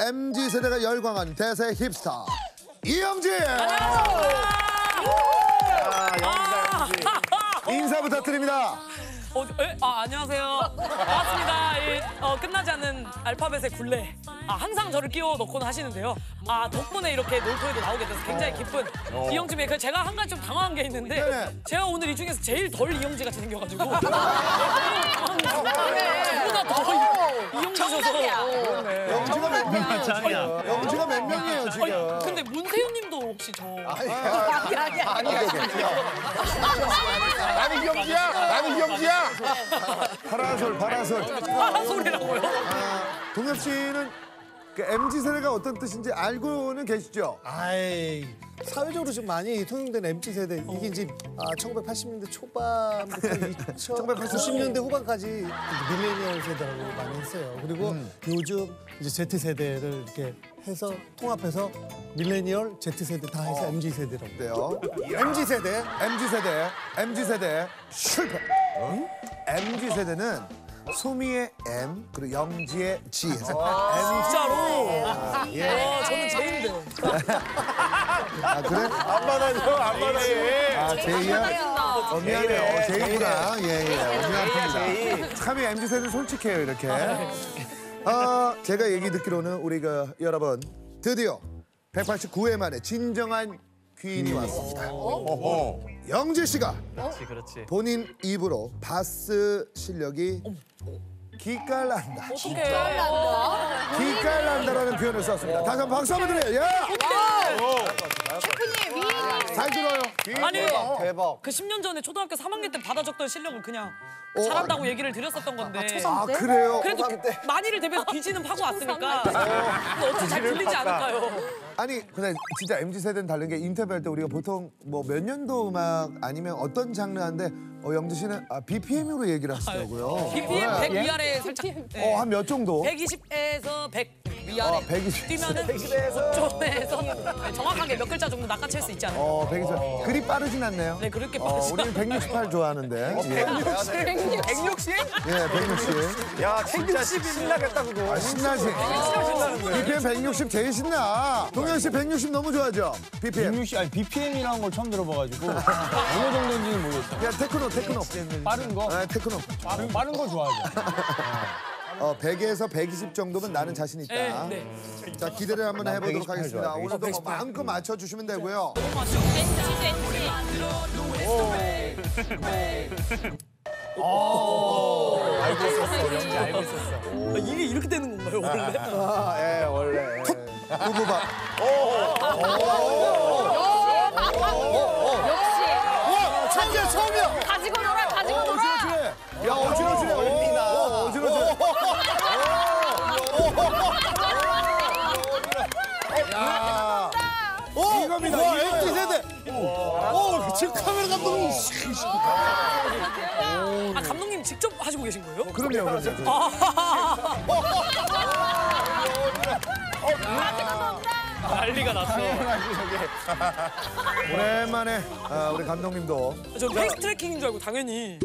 MZ세대가 열광한 대세 힙스타 이영지! 인사 부탁드립니다. 안녕하세요. 반갑습니다. 끝나지 않는 알파벳의 굴레. 항상 저를 끼워 넣곤 하시는데요. 덕분에 이렇게 놀토에도 나오게 돼서 굉장히 기쁜 이영지의 제가 한 가지 좀 당황한 게 있는데 네네. 제가 오늘 이 중에서 제일 덜 이영지 같이 생겨가지고 저보다 더 이영지셔서 영지가 몇 명이에요? 영지가 몇 명이에요 지금? 근데 문세윤님도 혹시 저 나는 기영지야! 나는 기영지야! 파라솔이라고요? 동엽 씨는 그 MZ세대가 어떤 뜻인지 알고는 계시죠? 아이, 사회적으로 좀 많이 통용된 MZ세대. 이게 이제 1980년대 초반부터 1990년대 후반까지 밀레니얼 세대라고 많이 했어요. 그리고 요즘 이제 Z세대를 이렇게 해서 통합해서 밀레니얼, Z세대 다 해서 MZ세대라고. 네요. MZ세대. MZ세대 실패. MZ세대는 소미의 M 그리고 영지의 G에서 진짜로? 저는 제인데요. 그래? 안 받아줘, 안 받아줘. 제이야? 미안해요. 제이구나. 미안합니다. 참 MZ세대는 솔직해요 이렇게. 제가 얘기 듣기로는 우리가 여러분 드디어 189회 만에 진정한 귀인이 왔습니다. 영지 씨가 그렇지. 본인 입으로 바스 실력이 기깔난다. 기깔난다라는 표현을 썼습니다. 다시 한번 박수 한번 드려요. 잘 들어요. 아니 대박. 그 10년 전에 초등학교 3학년 때 받아 적던 실력을 그냥 잘한다고 얘기를 드렸었던 건데 그래요? 그래도 많이를 대비해서 비지는 파고 왔으니까 이거 어떻게 잘 들리지 않을까요? 아니 근데 진짜 MZ세대는 다른 게 인터뷰할 때 우리가 보통 뭐 몇 년도 음악 아니면 어떤 장르인데 영지 씨는 BPM으로 얘기를 하시더라고요. BPM 100 위아래 살짝 한 몇 정도? 120에서 100 위아래 120. 뛰면은 100에서 정확하게 몇 글자 정도 낚아챌 수 있지 않아요? 120. 그리 빠르진 않네요. 네 그렇게 빠르지 우리는 168 좋아하는데. 160? 예, 160. 야, 진짜 신나겠다, 그거. 신나지? BPM 160 제일 신나. 동현 씨 160 너무 좋아하죠? BPM. 160, 아니 BPM이라는 걸 처음 들어봐가지고 어느 정도인지는 모르겠어요. 그냥 테크노. 빠른 거? 네, 테크노. 빠른 거 좋아하죠. 100에서 120 정도면 나는 자신 있다. 네. 자, 기대를 한번 해보도록 하겠습니다. 오늘도 뭐 마음껏 맞춰주시면 되고요. 알고 있었어, 영지 알고 있었어. 이게 이렇게 되는 건가요 원래? 예, 원래. 후보박. 처음이야. 가지고 놀아. 야, 어지러지네. 어지러져. 야, 이겁니다. 와, MZ세대. 지금 카메라 감독님. 감독님 직접 하시고 계신 거예요? 그럼요. 난리가 났어. 오랜만에 우리 감독님도. 저 페이스 트래킹인 줄 알고 당연히.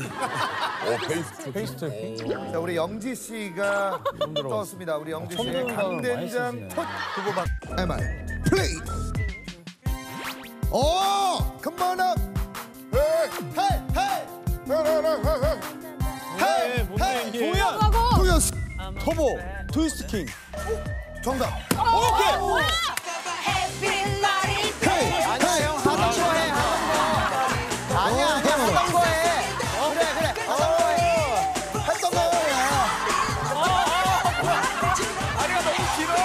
페이스트. 자, 우리 영지 씨가 떴습니다. 우리 영지 씨의 강된장 첫 후보박 MI 플레이. Come on up. Hey. 도현. 터보, 트위스트 킹. 정답. 오케이. 아니야, 형 하던 거 해. 아니야, 하던 거 해. 그래. 했던 거 해. 다리가 너무 길어.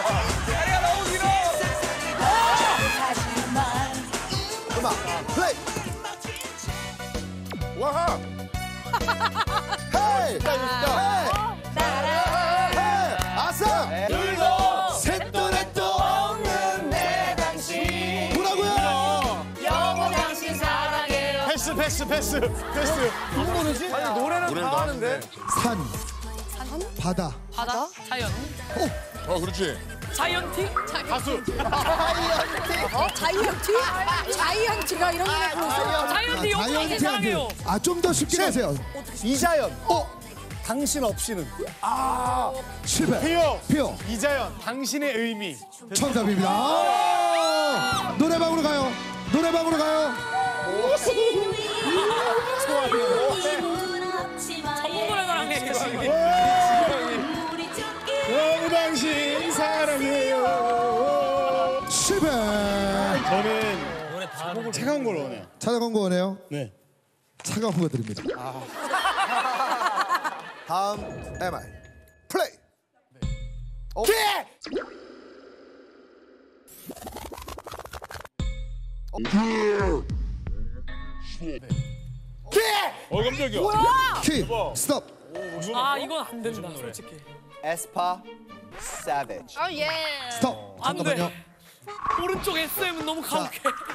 음악 플레이. 와하. 헤이. 아싸. 셋도 넷도 없는 내 당신. 뭐라고요? 영원 당신 사랑해요. 패스. 누구 모르지? 아니, 노래는 다 하는데. 산. 바다. 바다? 자연. 그렇지. 자이언티? 가수. 자이언티가 이런 노래 부르세요? 자이언티 영원히 사랑해요. 좀 더 쉽게 하세요. 이자연. 당신 없이는. 실패. 피오. 피오. 이자연 당신의 의미. 정답입니다. 노래방으로 가요. 노래방으로 가요. 전문 노래자랑 얘기하시고. 너무 당신 사랑해요. 실패. 저는 차가운 걸 원해요. 찾아간 거 원해요? 네. 차가운 거 드립니다. 다음 MI 플레이. 깜짝이야. 키 스톱. 아 이건 안 된다 솔직히. 에스파 사베지. 어 예. 스톱. 안 잠깐만요. 돼. 오른쪽 SM은 너무 가혹해.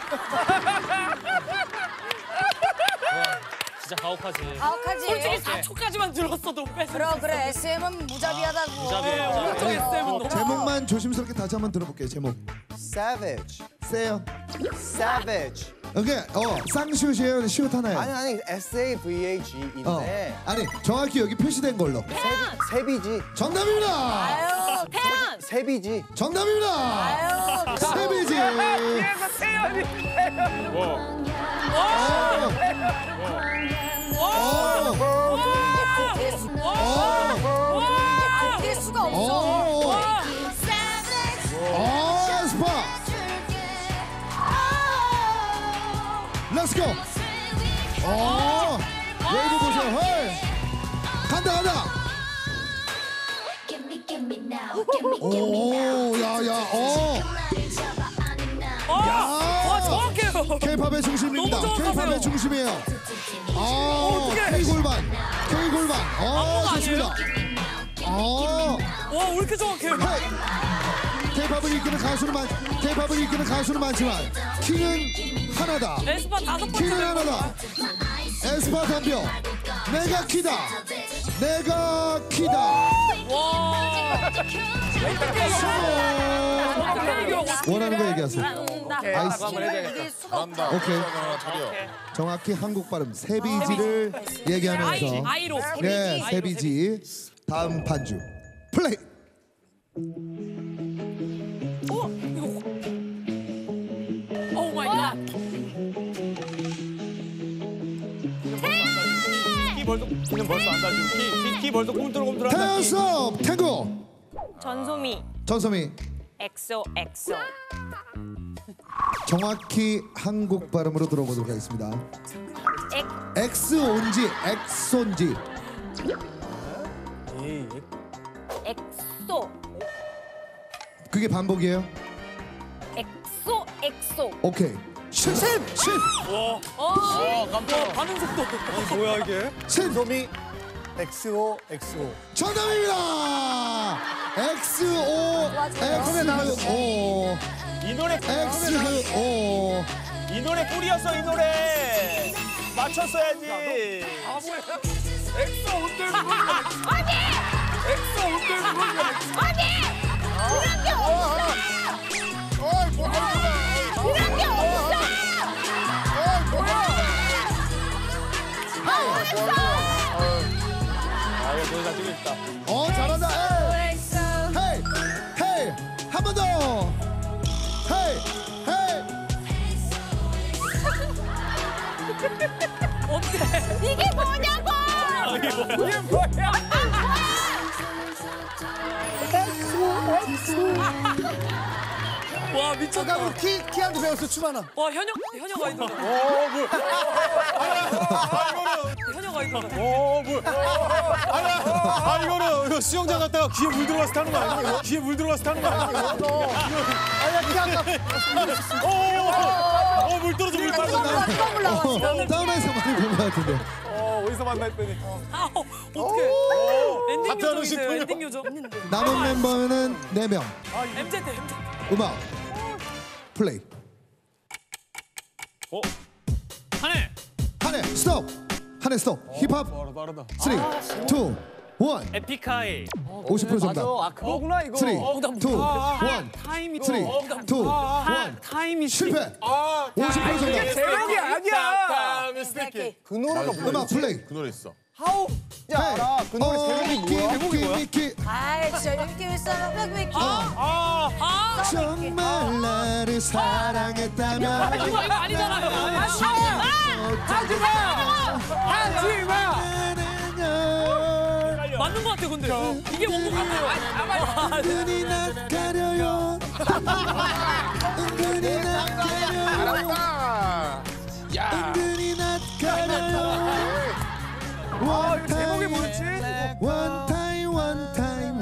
진짜 가혹하지. 가혹하지. 솔직히 4초까지만 들었어도 뺏어. 그래 SM은 무자비하다고. 오른쪽 SM은 너무. 제목만 조심스럽게 다시 한번 들어볼게요. 제목. 사베지. 세요. 사베지. 오케이. 쌍시옷이에요. 시옷 하나요. 아니 SAVAG인데 아니 정확히 여기 표시된 걸로. 세비지. 정답입니다. 아유 태연. 세비지. 정답입니다. 아유. 세비지. 될 수가 없어. 스파. 렛츠고. 웨이브 보세요. 헤이. 간다. 오, 야야. 와 정확해요. K-팝의 중심입니다. 너무 정확하세요. K-팝의 중심이에요. K-골반. 좋습니다. 와 왜 이렇게 정확해요? K-팝을 이끄는 가수는 많지만 키는 하나다. 에스파 5번째 키는 멤버. 하나다. 에스파 덤벼. 내가 키다. 와. 원하는 거 얘기하세요. 아이스. 이길 수가 없다. 오케이. 정확히 한국 발음 세비지를 얘기하면서 아이로. 네, 세비지. 다음 반주 플레이. 오 마이 갓. 키는 벌써 안 달리고 키 벌써 꿈틀꿈틀 한다. 태연섭 탱고. 전소미. 엑소. 정확히 한국 발음으로 들어보도록 하겠습니다. 엑스온지 엑손지. 엑소. 그게 반복이에요? 엑소. 오케이. 신. 깜짝이야. 반응 속도. 뭐야 이게? 소미 XO. 정답입니다. XO. 이 노래 XO. 이 노래 꿀이었어 이 노래. 맞췄어야지. 엑소 혼자 누구야? 엑소 혼자 누구야? 그런 게 없어. 이거 거의 다 찍고 있다. 잘한다. 헤이. 한 번 더. 헤이. 어떻게? 이게 뭐냐고. 와 미쳤다. 우리 키한테 배웠어 춤 하나. 와 현역 아이돌. 현역 아이돌. 이거 수영장 갔다가 귀에 물 들어가서 타는 거 아니야? 귀에 물 들어가서 타는 거 아니야? 물 떨어져 물 떨어져. 다운에서 많이 본 것 같은데. 어디서 만나 했더니. 어떻게? 엔딩 합쳐놓으신 요정이세요. 분이요. 엔딩 요정. 남은 멤버는 4명. MZ. 음악 플레이. 한해 스톱. 한해 스톱. 힙합. 빠르다. 3, 2, 1. 에픽하이. 50% 정답. 그거구나 이거. 3, 2, 1. 타임이 3, 2, 1. 타임이 실패. 50% 정답. 제목이 아니야. 그 노래가 뭐야? 음악 플레이. 그 노래 있어. 하우 야 알아. 그 노래 제목이 뭐야? 제목이 뭐야? 아이 진짜 느낌이 있어. 왜 정말 나를 사랑했다면 이거 아니잖아요. 맞는 것 같아 근데. 이게 원곡 같아요. 은근히 낯 가려요. 은근히 낯 가려요. 은근히 낯 가려요. 제목이 뭐였지? One time,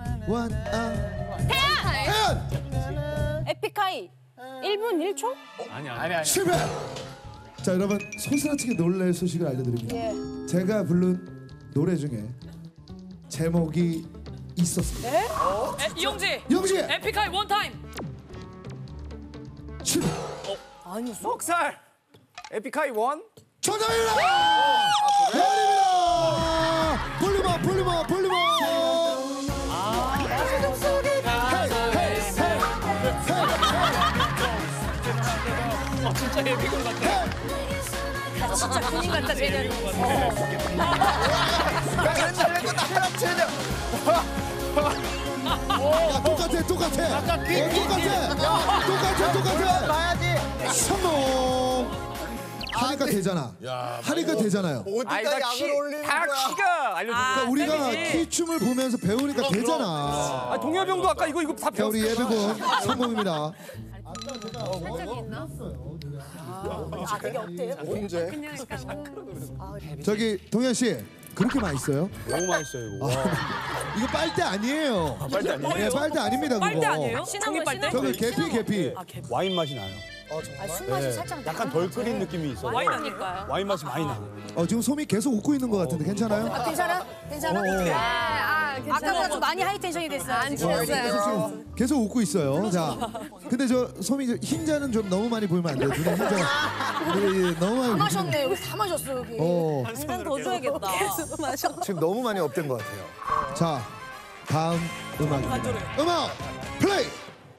태연! 에픽하이 1분 1초? 실패! 자 여러분 소스라치게 놀랄 소식을 알려드립니다. 제가 부른 노래 중에 제목이 있었습니다. 이영지. 영지! 에픽하이 원타임. 실패! 넉살. 에픽하이 원. 정답입니다! 영입니다! 볼륨업! 진짜 에픽은 같아. 진짜 군인 같다 쟤는. 똑같아! 봐야지. 성공! 하니까 되잖아. 하니까 되잖아요. 어디다 약을 올리는 다 거야? 키가 알려준 거야. 그러니까 우리가 키춤을 보면서 배우니까 되잖아. 아, 동엽병도 아까 이거 다 자, 배웠어. 우리 예비군 성공입니다. 되게 없대요. 언제? 저기 동현 씨 그렇게 맛있어요? 너무 맛있어요 이거. 이거 빨대 아니에요. 빨대 아니에요? 네, 빨대 아닙니다. 그거. 빨대 아니에요? 종이 빨대? 저기 계피. 아, 개피. 와인 맛이 나요. 술 맛이 살짝 약간 덜 끓인 느낌이 있어서 와인 아닐까요? 와인 맛이 많이 나. 지금 솜이 계속 웃고 있는 것 같은데 괜찮아요? 괜찮아? 아까보다 좀 많이 하이 텐션이 됐어. 안 계속 웃고 있어요. 자, 근데 저 솜이 흰자는 좀 너무 많이 보이면 안 돼요. 눈에 흰자 너무 많이. 다 마셨네. 여기 다 마셨어 여기. 한잔 더 줘야겠다. 지금 너무 많이 업된 것 같아요. 자, 다음 음악입니다. 음악 플레이.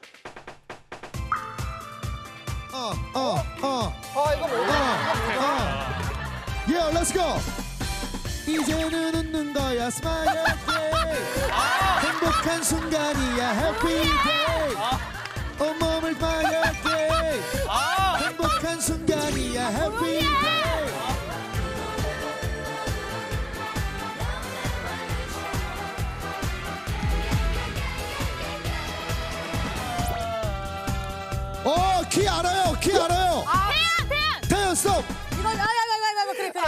이거 뭐야? Yeah, let's go. 이제는 웃는 거야, smile day. 행복한 순간이야, happy day. 온몸을 빨갛게. 행복한 순간이야, happy day. 키 알아요. 태연 스톱. 이거 그래.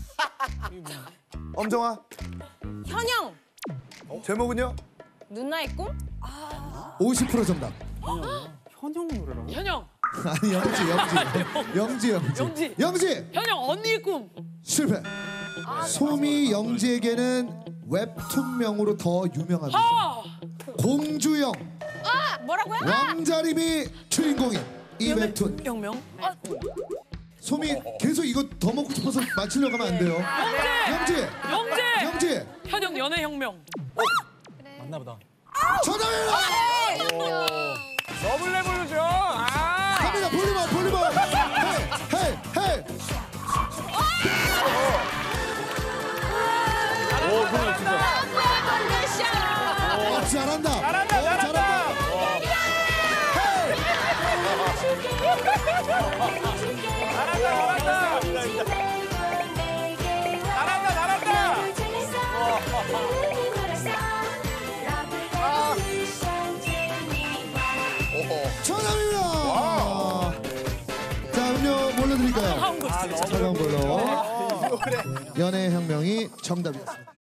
엄정아, 현영 제목은요? 누나의 꿈? 50% 정답. 현영 노래라고. 현영. 아니 영지. 현영 언니의 꿈. 실패. 소미 영지에게는 웹툰명으로 더 유명합니다. 공주영. 뭐라고요? 왕자림이 주인공인 이 웹툰. 혁명. 소미 계속 이거 더 먹고 싶어서 맞히려고 하면 안 돼요. 영지. 현영 연애혁명. 맞나 보다. 정답입니다. 러블레블로 줘. 아. 갑니다. 볼륨업. 헤이. 오, 그럼 진짜. 잘한다. 정답입니다. 자, 음료 뭘로 드릴까요? 차가운 걸로. 연애혁명이 정답이었습니다.